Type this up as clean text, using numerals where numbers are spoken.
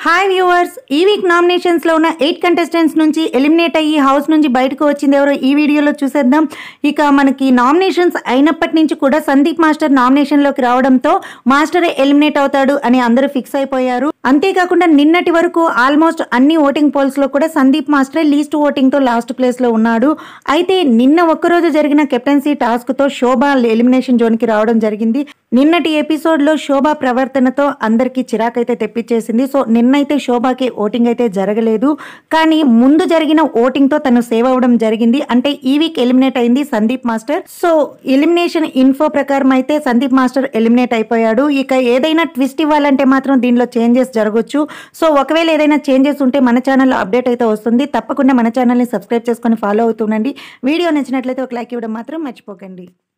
Hi viewers, ఈ week నామినేషన్స్లో ఉన్న 8 కంటెస్టెంట్స్ నుంచి ఎలిమినేట్ అయ్యి హౌస్ నుంచి బయటకు వచ్చింది ఎవరో ఈ వీడియోలో చూసేద్దాం. ఇక మనకి నామినేషన్స్ అయినప్పటి నుంచి కూడా సందీప్ మాస్టర్ నామినేషన్లోకి రావడంతో మాస్టరే ఎలిమినేట్ అవుతాడు అని అందరూ ఫిక్స్ అయిపోయారు. అంతేకాకుండా నిన్నటి వరకు ఆల్మోస్ట్ అన్ని ఓటింగ్ పోల్స్లో కూడా సందీప్ మాస్టరే లీస్ట్ ఓటింగ్తో లాస్ట్ ప్లేస్లో ఉన్నాడు. అయితే నిన్న ఒక్కరోజు జరిగిన కెప్టెన్సీ టాస్క్తో శోభ ఎలిమినేషన్ జోన్కి రావడం జరిగింది. నిన్నటి ఎపిసోడ్లో శోభ ప్రవర్తనతో అందరికీ చిరాకైతే తెప్పించేసింది. సో నిన్నైతే శోభకి ఓటింగ్ అయితే జరగలేదు, కానీ ముందు జరిగిన ఓటింగ్తో తను సేవ్ అవ్వడం జరిగింది. అంటే ఈ వీక్ ఎలిమినేట్ అయింది Sandeep master. So elimination info ప్రకారం అయితే సందీప్ మాస్టర్ ఎలిమినేట్ అయిపోయాడు. ఇక ఏదైనా ట్విస్ట్ ఇవ్వాలంటే మాత్రం దీనిలో చేంజెస్ జరగవచ్చు. సో ఒకవేళ ఏదైనా చేంజెస్ ఉంటే మన ఛానల్లో అప్డేట్ అయితే వస్తుంది. తప్పకుండా మన ఛానల్ని సబ్స్క్రైబ్ చేసుకొని ఫాలో అవుతుండండి. వీడియో నచ్చినట్లయితే ఒక లైక్ ఇవ్వడం మాత్రం మర్చిపోకండి.